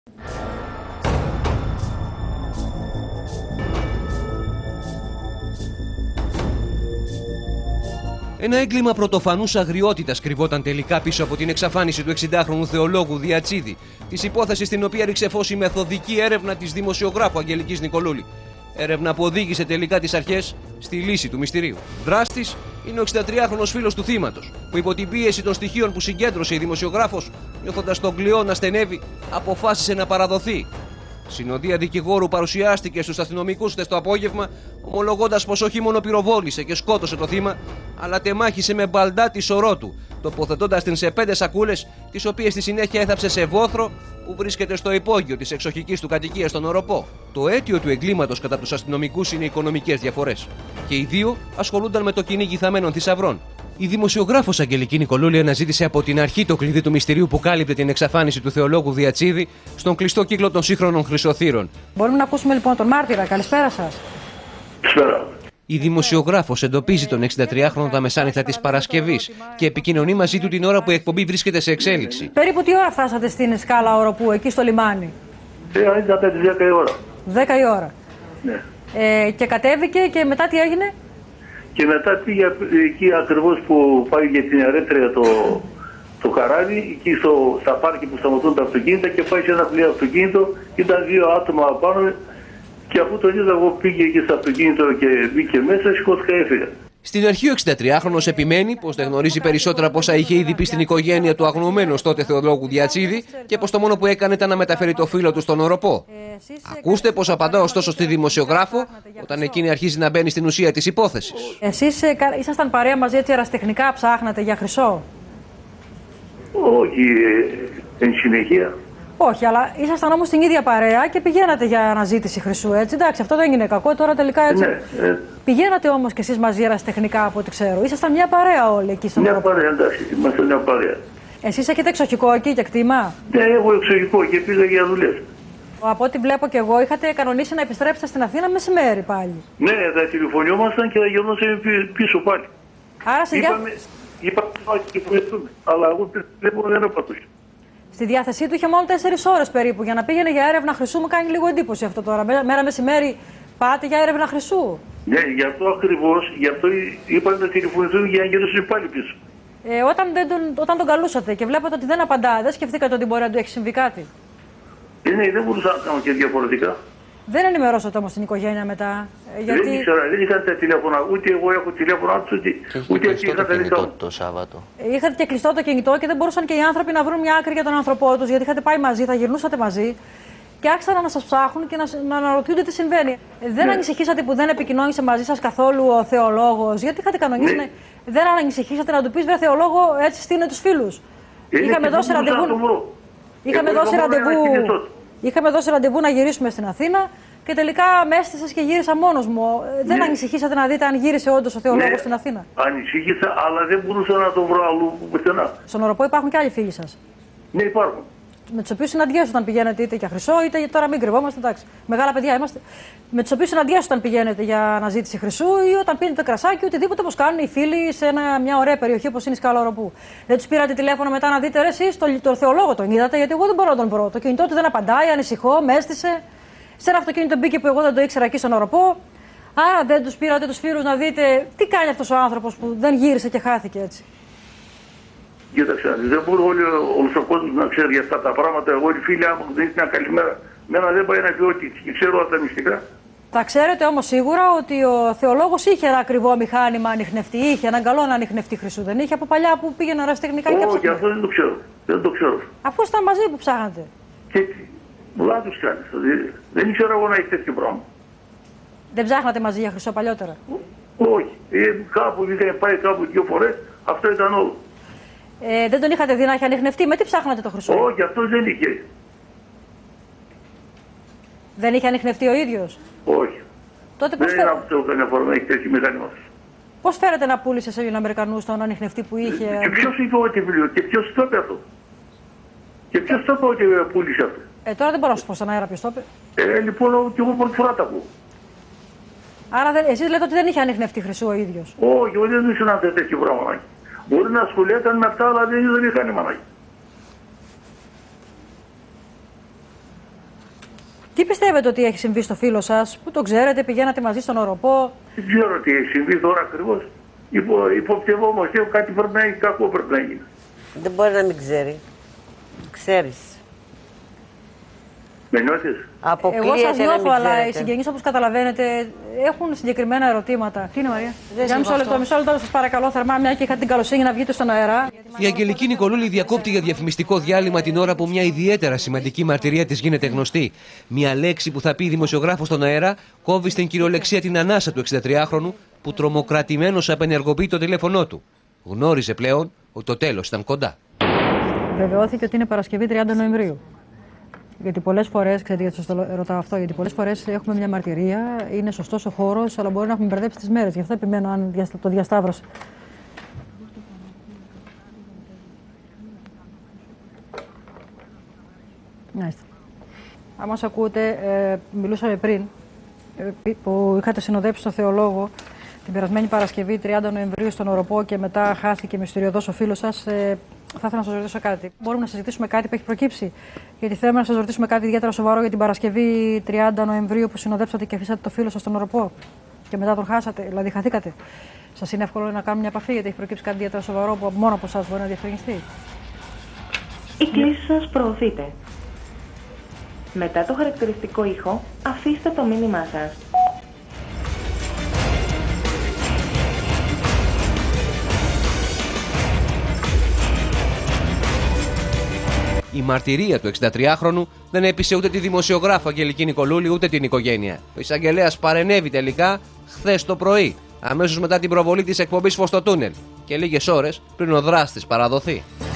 Ένα έγκλημα πρωτοφανούς αγριότητας κρυβόταν τελικά πίσω από την εξαφάνιση του 60χρονου θεολόγου Διατσίδη, της υπόθεσης στην οποία ρίξε φως η μεθοδική έρευνα της δημοσιογράφου Αγγελικής Νικολούλη. Έρευνα που οδήγησε τελικά τις αρχές στη λύση του μυστηρίου. Δράστης είναι ο 63χρονος φίλος του θύματος, που υπό την πίεση των στοιχείων που συγκέντρωσε η δημοσιογράφος, νιώθοντας τον κλειό να στενεύει, αποφάσισε να παραδοθεί. Συνοδεία δικηγόρου παρουσιάστηκε στους αστυνομικούς χτες το απόγευμα, ομολογώντας πως όχι μόνο πυροβόλησε και σκότωσε το θύμα, αλλά τεμάχισε με μπαλντά τη σωρό του, τοποθετώντας την σε 5 σακούλες, τις οποίες στη συνέχεια έθαψε σε βόθρο που βρίσκεται στο υπόγειο της εξοχικής του κατοικίας στον Οροπό. Το αίτιο του εγκλήματος κατά τους αστυνομικούς είναι οικονομικές διαφορές. Και οι δύο ασχολούνταν με το κυνήγι θαμένων θησαυρών. Η δημοσιογράφος Αγγελική Νικολούλη αναζήτησε από την αρχή το κλειδί του μυστηρίου που κάλυπτε την εξαφάνιση του θεολόγου Διατσίδη στον κλειστό κύκλο των σύγχρονων χρυσοθύρων. Μπορούμε να ακούσουμε λοιπόν τον μάρτυρα. Καλησπέρα σας. Καλησπέρα. Η δημοσιογράφος εντοπίζει τον 63χρονο τα μεσάνυχτα της Παρασκευής και επικοινωνεί μαζί του την ώρα που η εκπομπή βρίσκεται σε εξέλιξη. Περίπου τι ώρα φτάσατε στην σκάλα Οροπού, εκεί στο λιμάνι? Ήταν 10 η ώρα. 10 η ώρα. Ναι. Και κατέβηκε και μετά τι έγινε? Και μετά πήγε εκεί ακριβώς που πάει για την Ερέτρια το καράβι, εκεί στα πάρκι που σταματούν τα αυτοκίνητα, και πάει σε ένα πλοίο αυτοκίνητο. Ήταν 2 άτομα απάνω, και αφού τον είδα εγώ πήγε εκεί στο αυτοκίνητο και μπήκε μέσα, σηκώθηκα, έφυγα. Στην αρχή ο 63χρονος επιμένει πως δεν γνωρίζει περισσότερα από όσα είχε ήδη πει στην οικογένεια του αγνοωμένου τότε θεολόγου Διατσίδη και πως το μόνο που έκανε ήταν να μεταφέρει το φίλο του στον Οροπό. Ακούστε πως απαντά ωστόσο στη δημοσιογράφο όταν εκείνη αρχίζει να μπαίνει στην ουσία της υπόθεσης. Εσείς ήσασταν παρέα μαζί, έτσι ερασιτεχνικά ψάχνατε για χρυσό? Όχι, εν συνεχεία. Όχι, αλλά ήσασταν όμως στην ίδια παρέα και πηγαίνατε για αναζήτηση χρυσού, έτσι. Εντάξει, αυτό δεν είναι κακό, τώρα τελικά έτσι. Ναι, Πηγαίνατε όμως κι εσείς μαζί ερασιτεχνικά, από ό,τι ξέρω. Ήσασταν μια παρέα όλοι εκεί στον Οροπό. Μια παρέα, εντάξει, είμαστε μια παρέα. Εσείς έχετε εξοχικό εκεί και κτήμα? Ναι, έχω εξοχικό και πήγα για δουλειές. Από ό,τι βλέπω κι εγώ, είχατε κανονίσει να επιστρέψετε στην Αθήνα μεσημέρι πάλι. Ναι, θα τηλεφωνιόμασταν και θα γυρνούσαμε πίσω πάλι. Άρα σε είπαμε και βοηθούμε, αλλά εγώ βλέπω δεν έπαθω. Στη διάθεσή του είχε μόνο 4 ώρες περίπου για να πήγαινε για έρευνα χρυσού. Μου κάνει λίγο εντύπωση αυτό τώρα. Μέρα μεσημέρι πάτε για έρευνα χρυσού. Ναι, γι' αυτό ακριβώς, γι' αυτό είπαν να τηλεφωνηθούν για να γυρίσουν πάλι πίσω. Όταν τον καλούσατε και βλέπατε ότι δεν απαντά, δεν σκεφτήκατε ότι μπορεί να του έχει συμβεί κάτι? Ναι, δεν μπορούσα να κάνω και διαφορετικά. Δεν ενημερώσατε όμως την οικογένεια μετά? Γιατί... Δεν ήξερα, δεν είχαν τα τηλέφωνα, ούτε εγώ έχω τηλέφωνα του, ούτε εκεί είχα τα κινητό το Σάββατο. Είχατε και κλειστό το κινητό και δεν μπορούσαν και οι άνθρωποι να βρουν μια άκρη για τον άνθρωπό τους, γιατί είχατε πάει μαζί, θα γυρνούσατε μαζί και άρχισαν να σας ψάχνουν και να αναρωτιούνται τι συμβαίνει. Δεν ανησυχήσατε που δεν επικοινώνησε μαζί σας καθόλου ο θεολόγος? Γιατί είχατε κανονίσει δεν ανησυχήσατε να του πεις, βρε θεολόγο, έτσι στείλε τους φίλους? Είχαμε δώσει ραντεβού. Είχαμε δώσει ραντεβού να γυρίσουμε στην Αθήνα και τελικά με έστησες και γύρισα μόνος μου. Δεν ανησυχήσατε να δείτε αν γύρισε όντως ο θεολόγος στην Αθήνα? Ανησύχησα, αλλά δεν μπορούσα να το βρω αλλού πουθενά. Στον Οροπό υπάρχουν και άλλοι φίλοι σας? Ναι, υπάρχουν. Με τους οποίους συναντιέσαι όταν πηγαίνετε είτε για χρυσό, είτε τώρα μην κρυβόμαστε, εντάξει. Μεγάλα παιδιά είμαστε. Με τους οποίους συναντιέσαι όταν πηγαίνετε για αναζήτηση χρυσού ή όταν πίνετε κρασάκι, οτιδήποτε, όπως κάνουν οι φίλοι σε μια ωραία περιοχή όπως είναι η Σκάλα Οροπού. Δεν τους πήρατε τηλέφωνο μετά να δείτε, ρε, εσείς τον θεολόγο τον είδατε? Γιατί εγώ δεν μπορώ να τον βρω. Το κινητό του δεν απαντάει, ανησυχώ, με έστησε. Σε ένα αυτοκίνητο μπήκε που εγώ δεν το ήξερα εκεί στον Οροπό. Άρα δεν τους πήρατε τους φίλους να δείτε τι κάνει αυτός ο άνθρωπος που δεν γύρισε και χάθηκε έτσι? Κοίταξε, δεν μπορεί όλος ο κόσμος να ξέρει για αυτά τα πράγματα. Εγώ, οι φίλοι μου δεν είναι καλημέρα. Μένα δεν πάει να πει ότι ξέρω όλα τα μυστικά. Θα ξέρετε όμως σίγουρα ότι ο θεολόγος είχε ένα ακριβό μηχάνημα ανιχνευτή, είχε έναν καλό ανιχνευτή χρυσού. Δεν είχε από παλιά που πήγαινε ερασιτεχνικά και ψάχνε? Όχι, αυτό δεν το ξέρω. Δεν το ξέρω. Αφού ήταν μαζί που ψάχνατε. Και πολλά τους κάνεις. Δεν ήξερα εγώ να έχει τέτοιο πράγμα. Δεν ψάχνατε μαζί για χρυσό παλιότερα? Όχι. Κάπου είχα πάει κάπου 2 φορές, αυτό ήταν όλο. Δεν τον είχατε δει να έχει ανιχνευτεί? Με τι ψάχνατε το χρυσό? Όχι, αυτό δεν είχε. Δεν είχε ανιχνευτεί ο ίδιος? Όχι. Τότε δεν είναι αυτό καμιά φορά να έχει τέτοιο μηχάνημα. Πώς φέρετε να πούλησε σε Αμερικανούς τον ανιχνευτή που είχε? Και ποιος είπε ότι βιβλίο, και ποιος το είπε αυτό? Και ποιος το είπε ότι πούλησε αυτό? Τώρα δεν μπορώ να σου πω στον αέρα ποιος το είπε. Λοιπόν, και εγώ πρώτη φορά τα ακούω. Άρα εσείς λέτε ότι δεν είχε ανιχνευτεί χρυσού ο ίδιος? Όχι, εγώ δεν ήσουν ένα τέτοιο πράγμα. Μπορεί να ασχολιόταν με αυτά, αλλά δεν είχαν μανάκι. Τι πιστεύετε ότι έχει συμβεί στο φίλο σας, που το ξέρετε, πηγαίνατε μαζί στον οροπό? Δεν ξέρω τι έχει συμβεί τώρα ακριβώς. Υποψευόμαστε ότι κάτι πρέπει να έχει, κακό πρέπει να γίνει. Δεν μπορεί να μην ξέρει. Ξέρεις. Με νιώθεις? Εγώ σας νιώθω, αλλά οι συγγενείς, όπως καταλαβαίνετε, έχουν συγκεκριμένα ερωτήματα. Τι είναι, Μαρία? Για μισό λεπτό, σας παρακαλώ θερμά, μια και είχα την καλοσύνη να βγείτε στον αέρα. Η Αγγελική Νικολούλη διακόπτει για διαφημιστικό διάλειμμα την ώρα που μια ιδιαίτερα σημαντική μαρτυρία της γίνεται γνωστή. Μια λέξη που θα πει δημοσιογράφος στον αέρα κόβει στην κυριολεξία την ανάσα του 63χρονου που τρομοκρατημένος απενεργοποιεί το τηλέφωνό του. Γνώριζε πλέον ότι το τέλος ήταν κοντά. Βεβαιώθηκε ότι είναι Παρασκευή 30 Νοεμβρίου. Γιατί πολλές φορές, ξέρετε γιατί σας το ρωτάω αυτό, γιατί πολλές φορές έχουμε μια μαρτυρία, είναι σωστός ο χώρος, αλλά μπορεί να έχουμε μπερδέψει τις μέρες. Γι' αυτό επιμένω αν το διασταύρωσε. Μάλιστα. Αν μας ακούτε, μιλούσαμε πριν, που είχατε συνοδέψει στο Θεολόγο την περασμένη Παρασκευή 30 Νοεμβρίου στον Οροπό και μετά χάθηκε μυστηριωδώς ο φίλος σας. Θα ήθελα να σας ρωτήσω κάτι. Μπορούμε να συζητήσουμε κάτι που έχει προκύψει? Γιατί θέλουμε να σας ρωτήσουμε κάτι ιδιαίτερα σοβαρό για την Παρασκευή 30 Νοεμβρίου που συνοδέψατε και αφήσατε το φίλο σας στον Οροπό και μετά τον χάσατε, δηλαδή χαθήκατε. Σας είναι εύκολο να κάνουμε μια επαφή, γιατί έχει προκύψει κάτι ιδιαίτερα σοβαρό που μόνο από εσάς μπορεί να διευκρινιστεί? Η κλήση σας προωθείται. Μετά το χαρακτηριστικό ήχο, αφήστε το μήνυμά σας. Η μαρτυρία του 63χρονου δεν έπεισε ούτε τη δημοσιογράφο Αγγελική Νικολούλη ούτε την οικογένεια. Ο εισαγγελέας παρενέβη τελικά χθες το πρωί, αμέσως μετά την προβολή της εκπομπής FOS STO TOUNEL και λίγες ώρες πριν ο δράστης παραδοθεί.